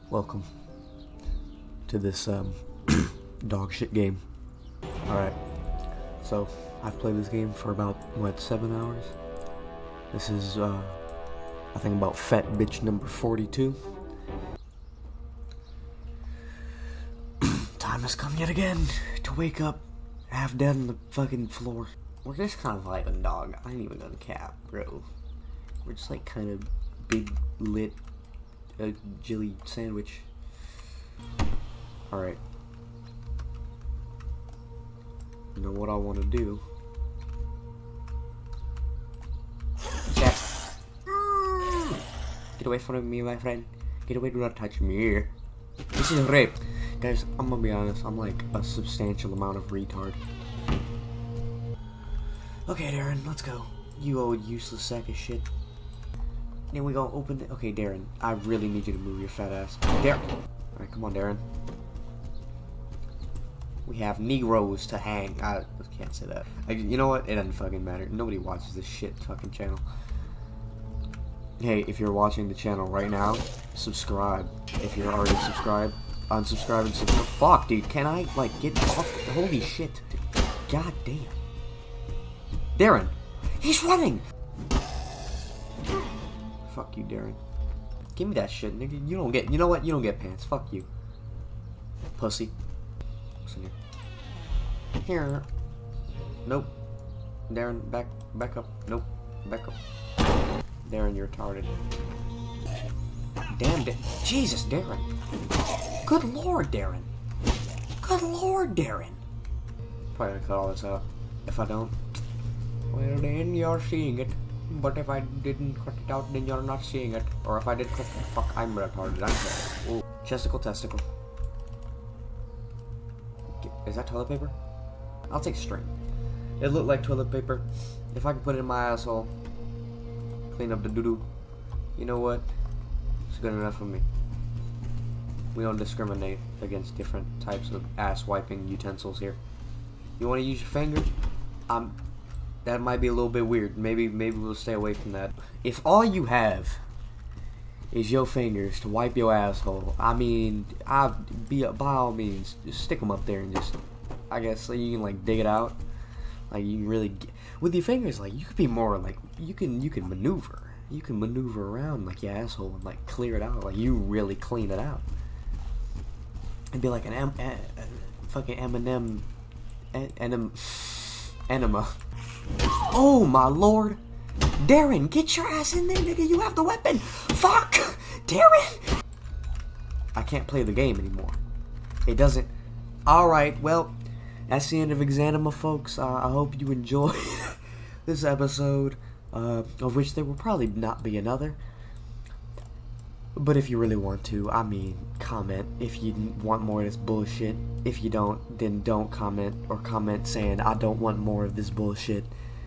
Welcome to this dog shit game. Alright, so I've played this game for about, what, 7 hours? This is, I think about fat bitch number 42. Time has come yet again to wake up half dead on the fucking floor. We're just kind of vibing, dog. I ain't even gonna cap, bro. We're just like kind of big lit jelly sandwich. Alright. You know what I want to do? Get away from me, my friend. Get away, do not touch me. This is rape. Guys, I'm gonna be honest, I'm like a substantial amount of retard. Okay, Darren, let's go. You old useless sack of shit. Then we go open the— okay, Darren, I really need you to move your fat ass. Darren! Alright, come on, Darren. We have Negroes to hang. I can't say that. You know what? It doesn't fucking matter. Nobody watches this shit fucking channel. Hey, if you're watching the channel right now, subscribe. If you're already subscribed, unsubscribe and subscribe. Fuck, dude, can I, like, get off? Holy shit. God damn. Darren! He's running! Fuck you, Darren. Give me that shit, nigga. You don't get— you know what? You don't get pants. Fuck you. Pussy. Listen here. Nope. Darren, back up. Nope. Back up. Darren, you're retarded. Damn, Jesus, Darren. Good lord, Darren. Good lord, Darren. Probably gonna cut all this out. If I don't, well then you're seeing it. But if I didn't cut it out, then you're not seeing it. Or if I did cut it— fuck, I'm retarded. I'm sorry. Ooh. Chesticle, testicle. Is that toilet paper? I'll take string. It looked like toilet paper. If I can put it in my asshole, clean up the doo-doo, you know what? It's good enough for me. We don't discriminate against different types of ass wiping utensils here. You want to use your finger? That might be a little bit weird. Maybe we'll stay away from that. If all you have is your fingers to wipe your asshole, I mean, by all means, just stick them up there and just— I guess so you can like dig it out. Like you can really with your fingers, like you could be more like you can maneuver. You can maneuver around like your asshole and like clear it out. Like you really clean it out. It'd be like an fucking Eminem enema. Oh my lord. Darren, get your ass in there, nigga. You have the weapon. Fuck! Darren! I can't play the game anymore. It doesn't— alright, well, that's the end of Exanima, folks. I hope you enjoyed this episode, of which there will probably not be another. But if you really want to, I mean, comment if you want more of this bullshit. If you don't, then don't comment, or comment saying, I don't want more of this bullshit.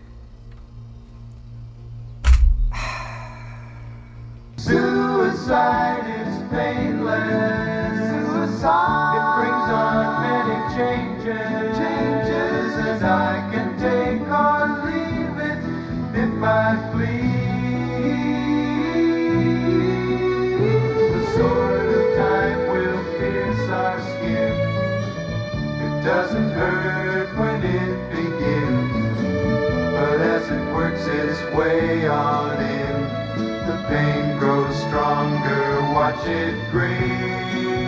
Suicide is painless. Suicide, it brings on many changes. And I can take or leave it if I please. The sword of time will pierce our skin. It doesn't hurt when it begins, but as it works its way on in, the pain grows stronger, watch it grin.